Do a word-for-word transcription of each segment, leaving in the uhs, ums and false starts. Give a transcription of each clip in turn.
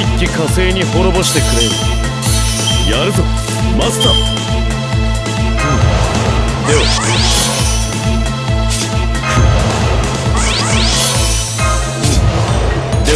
一気火星に滅ぼしてくれよ。やるぞマスター、うん、ではでは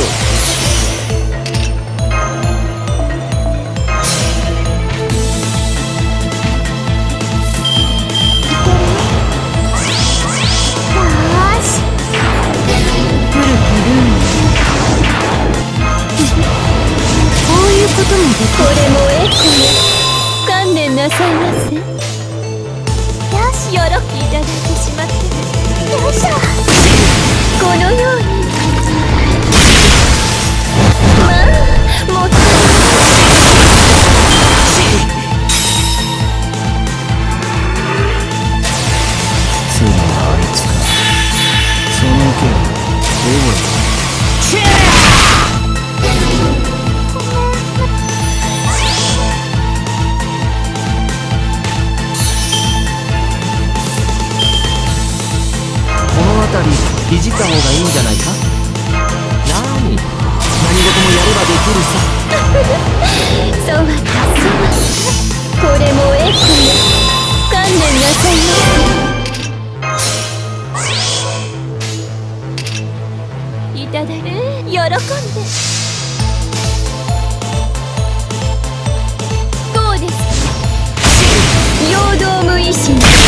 これもエコよ。観念なさいませ。よし、よろいただいてしまって。よいしょ。このように。まあ、もっと。 つまあいつかその件どうだ。いじった方がいいんじゃないか。なーに、何事もやればできるさ。 そうはかそうこれもエコよ。観念なさいませ。いただく、喜んで。こうです。陽動無意志に。